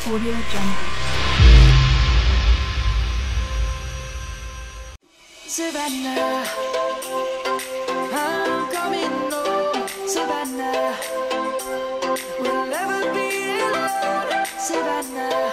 Audio Jungle. Savannah, I'm coming home. Savannah, we'll never be alone. Savannah,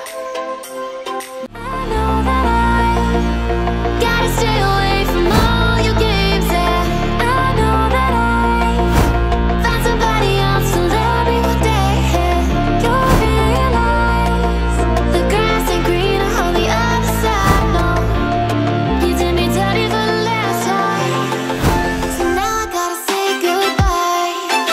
I know that I gotta stay away from all your games. Yeah, I know that I found somebody else to love me one day. You'll realize the grass ain't greener on the other side. No, you did me dirty for the last time, so now I gotta say goodbye.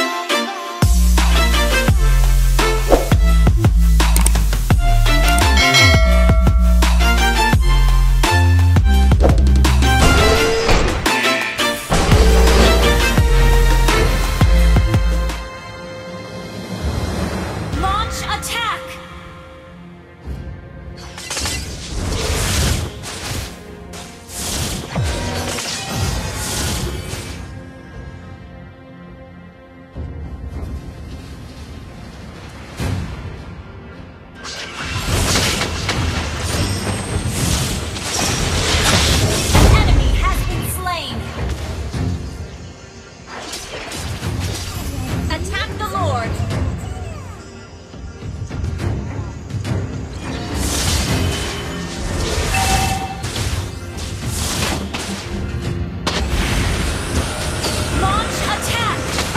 Launch attack! An enemy has been slain! Attack the Lord! Launch attack!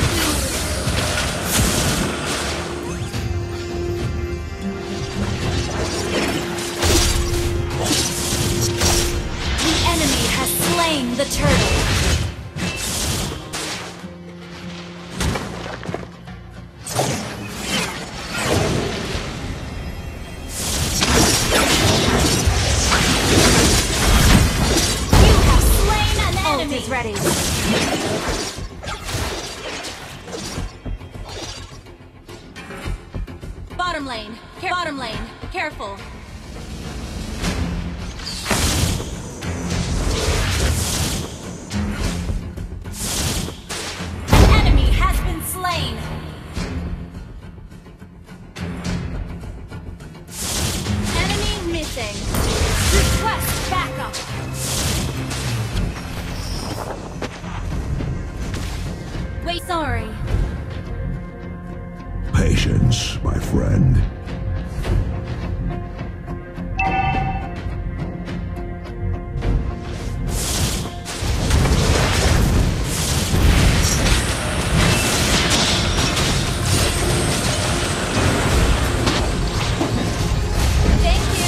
The enemy has slain the turtle. You have slain an enemy. Is ready. Bottom lane. Bottom lane. Careful. An enemy has been slain. Enemy missing. Request backup. Wait, sorry. Patience, my friend. Thank you.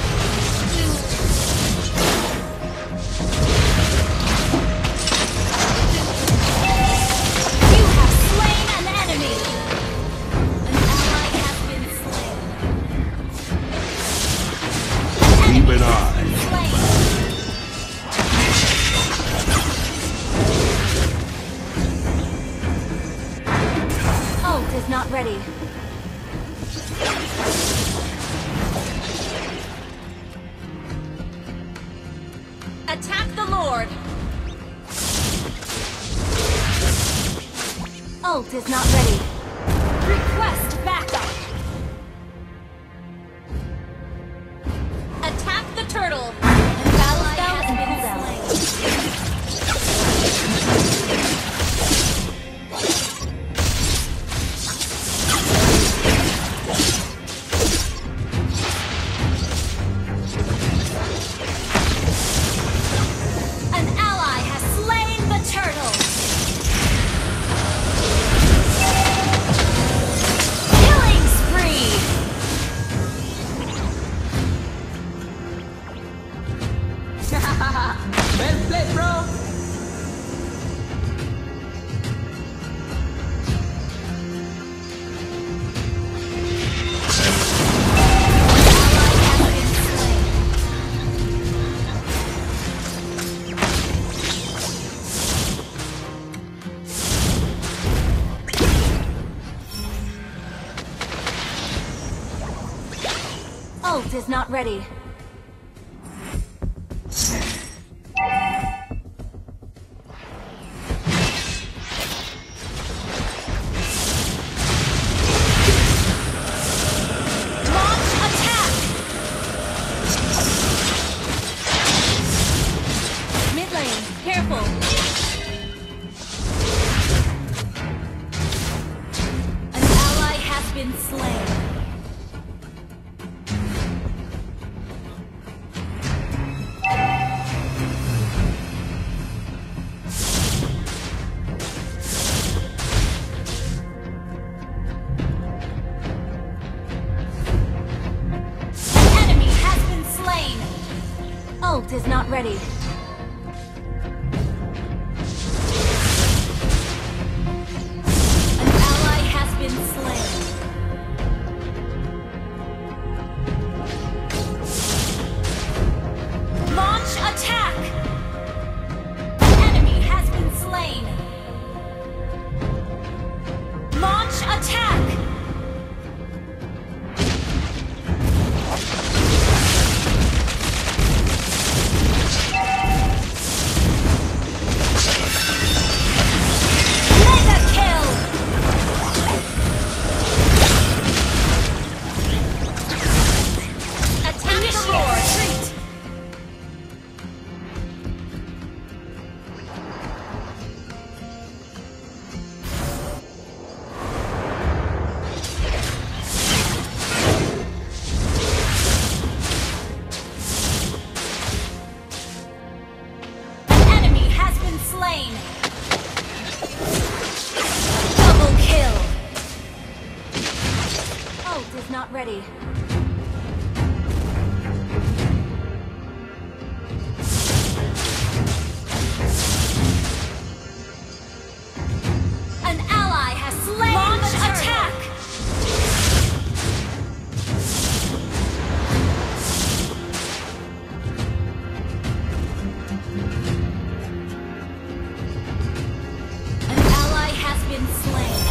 You have slain an enemy. An ally has been slain. An Keep enemy an has eye. been slain. Ult is not ready. Attack the Lord! Ult is not ready. Request backup! Attack the turtle! Battle spell has been slain. An ally has slain the turtle! Killing spree! well played, bro. Ult is not ready. Launch attack! Ult is not ready. An ally has been slain. Launch attack! An enemy has been slain. Launch attack! Mega kill! Attack the roar! Retreat! An enemy has been slain. Double kill. Ult is not ready. An ally has slain. Launch attack. An ally has been slain.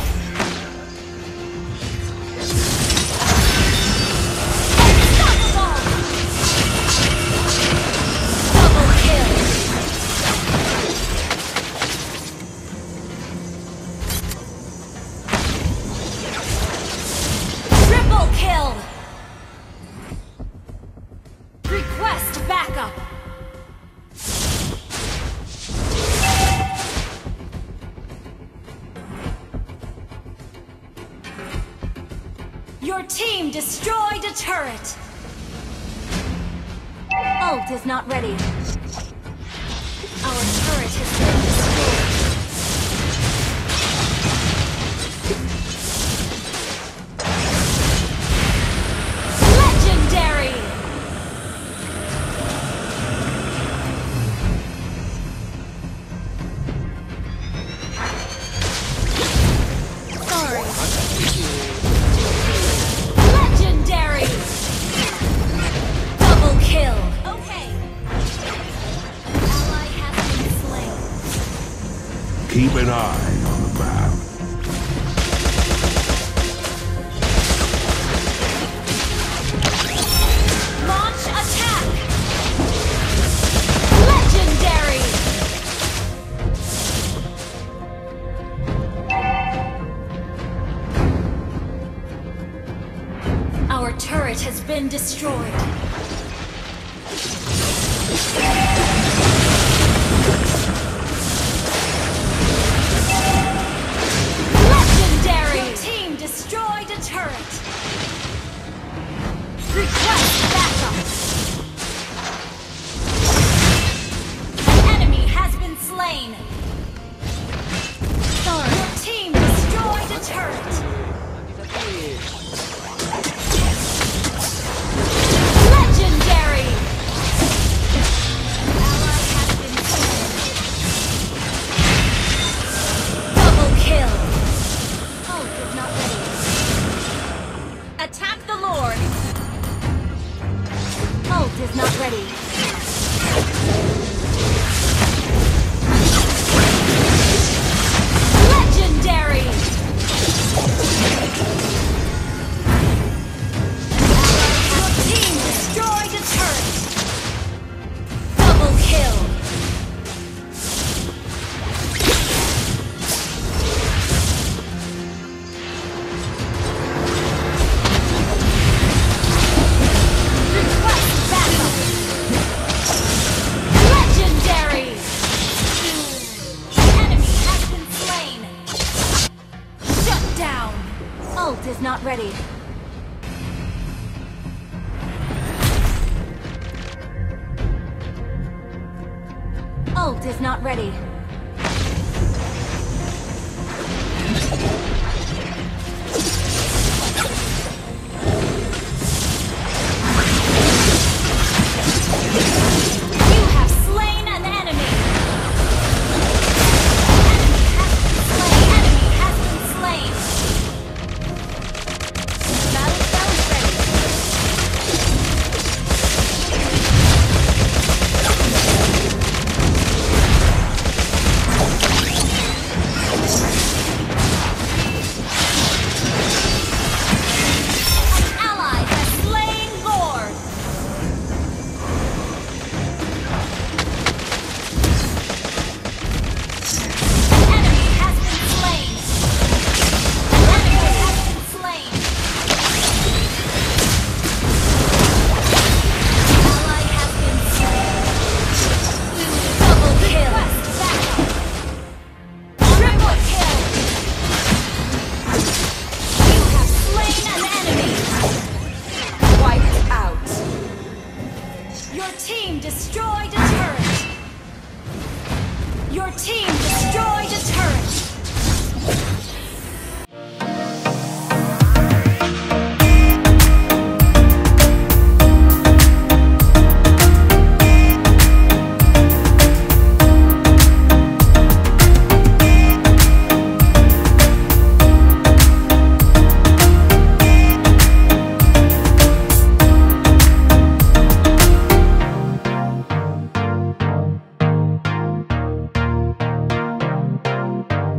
Unstoppable! Double kill. Triple kill. Request backup. Your team destroyed a turret. Ult is not ready. Our turret has been destroyed. Legendary! Sorry. Legendary! Double kill. Okay. An ally has been slain. Keep an eye on the map. Launch attack! Legendary! Our turret has been destroyed. Legendary! Your team destroyed a turret. Request backup. An enemy has been slain. Sorry. Your team destroyed a turret. Legendary! An ally has been slain. Double kill. Ult is not ready. Attack the Lord. Ult is not ready. Legendary! Your team destroyed a turret. Double kill. Request backup. Legendary! The enemy has been slain. Shut down. Ult is not ready. Ult is not ready. destroyed a turret. Your team